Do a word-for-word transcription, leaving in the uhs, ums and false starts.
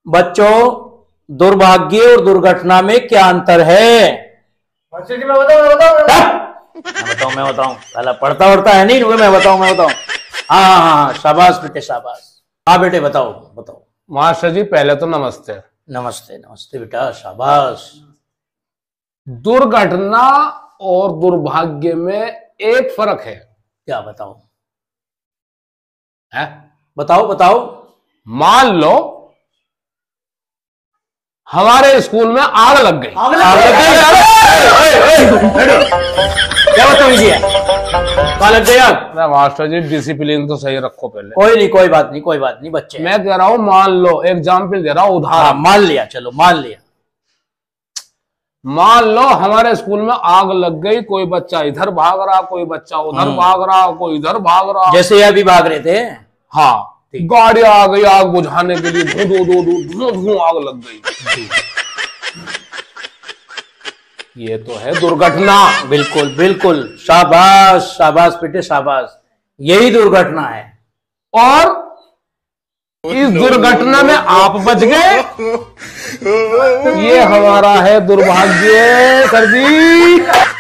बच्चों, दुर्भाग्य और दुर्घटना में क्या अंतर है? मैं बताऊं मैं बताऊं मैं बताऊं मैं बताऊं पहला पढ़ता वढ़ता है नहीं, मैं बताऊं मैं बताऊं हाँ हाँ हाँ, शाबाश बेटे शाबाश। हाँ बेटे बताओ बताओ। मास्टर जी पहले तो नमस्ते। नमस्ते नमस्ते बेटा शाबाश। दुर्घटना और दुर्भाग्य में एक फर्क है। क्या बताओ? है? बताओ बताओ। मान लो हमारे स्कूल में आग लग गई। आग लग गई? क्या बदतमीजी है? कहाँ लग गई आग? मास्टर जी डिसिप्लिन तो सही रखो पहले। कोई नहीं कोई बात नहीं कोई बात नहीं बच्चे। मैं कह रहा हूं मान लो, एग्जाम्पल दे रहा हूं, उदाहरण। हाँ, मान लिया, चलो मान लिया। मान लो हमारे स्कूल में आग लग गई, कोई बच्चा इधर भाग रहा, कोई बच्चा उधर भाग रहा, कोई इधर भाग रहा, जैसे ये अभी भाग रहे थे। हाँ, गाड़ी आ गई आग बुझाने के लिए, धू धू धू धू धू धू आग लग गई। ये तो है दुर्घटना। बिल्कुल बिल्कुल शाबाश शाबाश बेटे शाबाश, यही दुर्घटना है। और इस दुर्घटना में आप बच गए, ये हमारा है दुर्भाग्य सर जी।